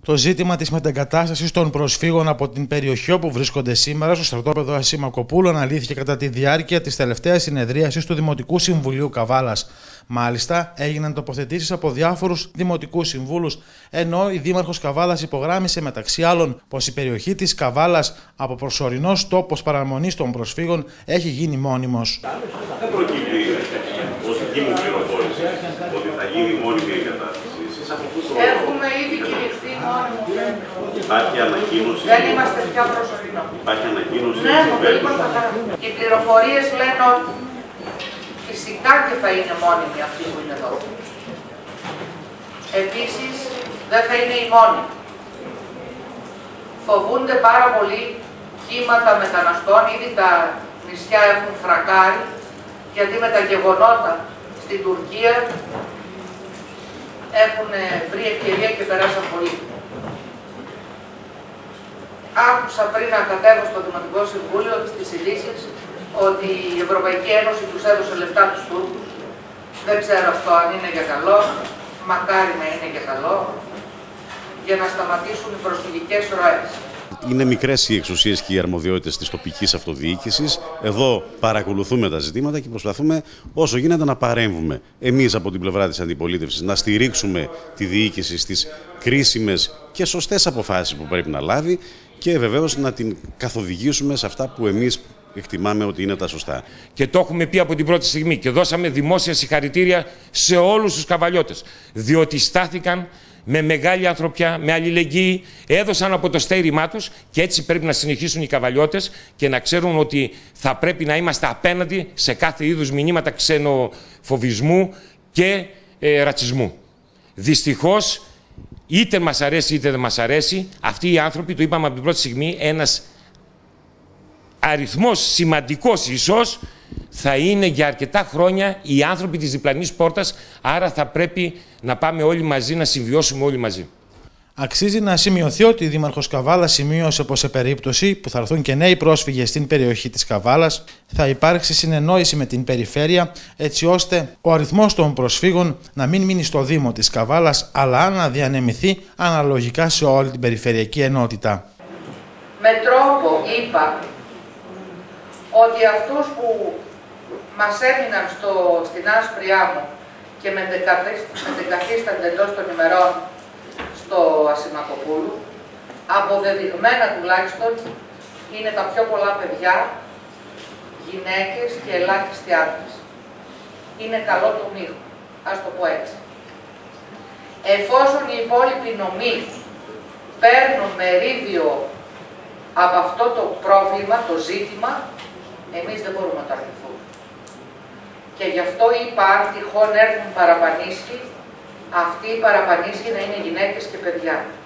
Το ζήτημα της μετεγκατάστασης των προσφύγων από την περιοχή όπου βρίσκονται σήμερα στο στρατόπεδο Ασημακοπούλου αναλύθηκε κατά τη διάρκεια της τελευταίας συνεδρίασης του Δημοτικού Συμβουλίου Καβάλας. Μάλιστα, έγιναν τοποθετήσεις από διάφορους δημοτικούς συμβούλους, ενώ η Δήμαρχος Καβάλας υπογράμμισε μεταξύ άλλων πως η περιοχή της Καβάλας από προσωρινός τόπος παραμονής των προσφύγων έχει γίνει μόνιμος. Δεν προκύπτει ως δική μου πληροφόρηση ότι θα γίνει μόνιμη εγκατάσταση. Έχουμε ήδη κηρυχθεί μόνιμο. Υπάρχει ανακοίνωση. Δεν είμαστε πια προσωρινό. Υπάρχει ανακοίνωση. Ναι, οι πληροφορίες λένε ότι φυσικά και θα είναι μόνιμοι αυτοί που είναι εδώ. Επίσης, δεν θα είναι οι μόνοι. Φοβούνται πάρα πολύ κύματα μεταναστών, ήδη τα νησιά έχουν φρακάρει, γιατί με τα γεγονότα στην Τουρκία έχουν βρει ευκαιρία και περάσαν πολύ. Άκουσα πριν να κατέβω στο Δημοτικό Συμβούλιο στις ειδήσεις ότι η Ευρωπαϊκή Ένωση τους έδωσε λεφτά τους Τούρκους. Δεν ξέρω αυτό αν είναι για καλό, μακάρι να είναι για καλό, για να σταματήσουν οι προσφυγικές ροές. Είναι μικρές οι εξουσίες και οι αρμοδιότητες της τοπικής αυτοδιοίκησης. Εδώ παρακολουθούμε τα ζητήματα και προσπαθούμε όσο γίνεται να παρέμβουμε. Εμείς από την πλευρά της αντιπολίτευσης να στηρίξουμε τη διοίκηση στις κρίσιμες και σωστές αποφάσεις που πρέπει να λάβει και βεβαίως να την καθοδηγήσουμε σε αυτά που εμείς εκτιμάμε ότι είναι τα σωστά. Και το έχουμε πει από την πρώτη στιγμή και δώσαμε δημόσια συγχαρητήρια σε όλους τους καβαλιώτες, διότι στάθηκαν με μεγάλη ανθρωπιά, με αλληλεγγύη, έδωσαν από το στέρημά τους και έτσι πρέπει να συνεχίσουν οι καβαλιώτες και να ξέρουν ότι θα πρέπει να είμαστε απέναντι σε κάθε είδους μηνύματα ξενοφοβισμού και ρατσισμού. Δυστυχώς, είτε μας αρέσει είτε δεν μας αρέσει, αυτοί οι άνθρωποι, το είπαμε από την πρώτη στιγμή, ένας αριθμός σημαντικός ίσως, θα είναι για αρκετά χρόνια οι άνθρωποι της διπλανής πόρτας, άρα θα πρέπει να πάμε όλοι μαζί, να συμβιώσουμε όλοι μαζί. Αξίζει να σημειωθεί ότι η Δήμαρχος Καβάλας σημείωσε πως σε περίπτωση που θα έρθουν και νέοι πρόσφυγες στην περιοχή της Καβάλας, θα υπάρξει συνεννόηση με την περιφέρεια, έτσι ώστε ο αριθμός των προσφύγων να μην μείνει στο Δήμο της Καβάλας, αλλά να διανεμηθεί αναλογικά σε όλη την περιφερειακή ενότητα. Με τρόπο είπα ότι αυτούς που μας έμειναν στην άσπρη άμμο και μετεκαθίστανται εντός των ημερών στο Ασημακοπούλου, αποδεδειγμένα τουλάχιστον είναι τα πιο πολλά παιδιά, γυναίκες και ελάχιστοι άντρες. Είναι καλό το μείγμα, ας το πω έτσι. Εφόσον οι υπόλοιποι νομοί παίρνουν μερίδιο από αυτό το πρόβλημα, το ζήτημα, εμείς δεν μπορούμε να το αρνηθούμε. Και γι' αυτό είπα, αν τυχόν έρθουν παραπανήσιοι, αυτοί οι παραπανήσιοι να είναι γυναίκες και παιδιά.